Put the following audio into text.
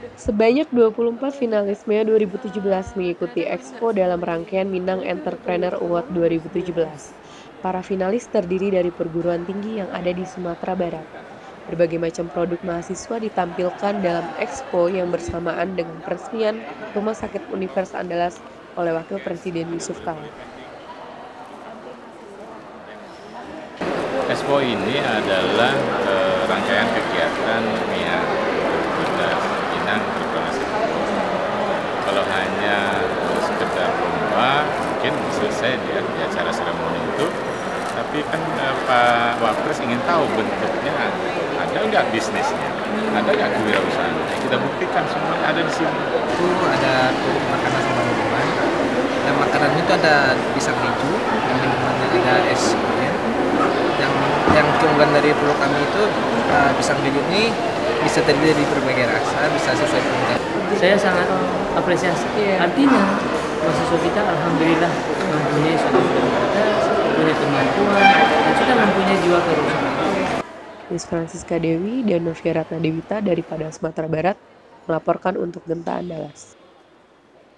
Sebanyak 24 finalis MEA 2017 mengikuti Expo dalam rangkaian Minang Entrepreneur Award 2017. Para finalis terdiri dari perguruan tinggi yang ada di Sumatera Barat. Berbagai macam produk mahasiswa ditampilkan dalam Expo yang bersamaan dengan peresmian Rumah Sakit Univers Andalas oleh Wakil Presiden Yusuf Kala. Expo ini adalah rangkaian kegiatan MIA Minang Entrepreneur. Kalau hanya sekedar lomba, mungkin selesai di acara seremoni itu. Tapi kan Pak Wapres ingin tahu bentuknya, ada nggak bisnisnya, ada nggak kewirausahaan. Kita buktikan semuanya ada di sini. Itu ada makanan sama minuman. Dan makanan itu ada pisang hijau, yang minumannya ada es durian. Yang keunggulan dari produk kami itu pisang hijau ini bisa terdiri dari berbagai rasa, bisa sesuai kebutuhan. Saya sangat apresiasi. Artinya mahasiswa kita alhamdulillah mempunyai suatu cerdas, punya kemampuan, dan sudah mempunyai jiwa kewirausahaan. Miss Francisca Dewi dan Novia Ratna Dewita dari Padang, Sumatera Barat melaporkan untuk Genta Andalas.